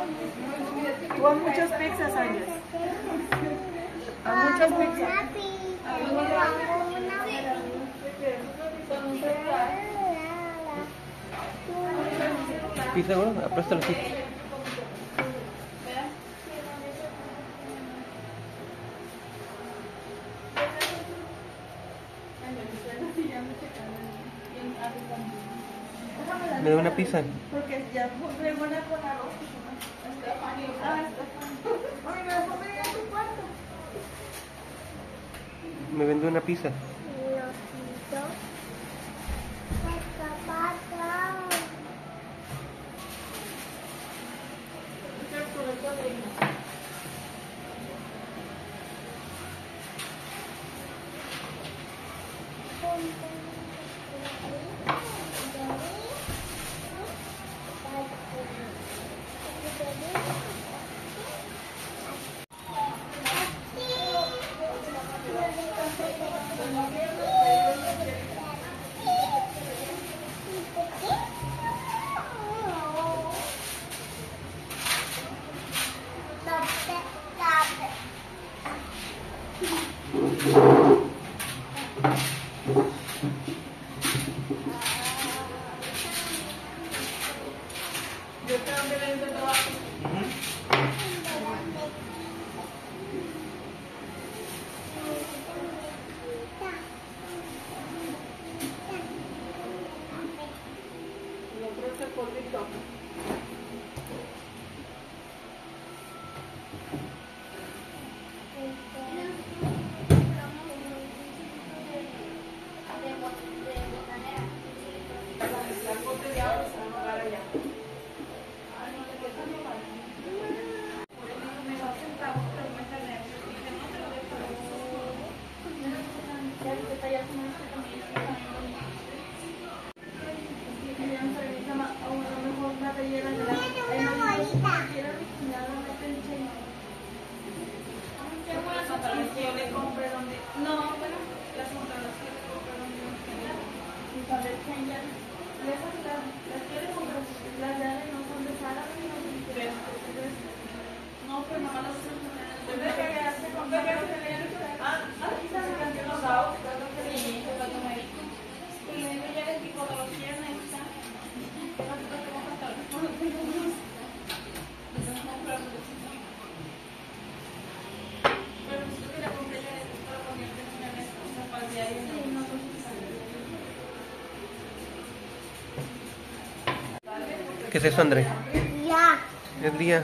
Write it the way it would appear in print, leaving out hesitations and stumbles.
Tú a muchas pizzas, Ángeles. A muchas pizzas. Pizza, bueno, apréstalo así. Me da una pizza. Porque ya compré una con arroz. Mami, ¿me vas a poner en tu cuarto? Me vende una pizza. Yo creo que vende trabajo. Lo creo que por TikTok. Las botes de agua se van a dar allá. No, pues mamá las ¿Qué es eso, André? Ya. Es día.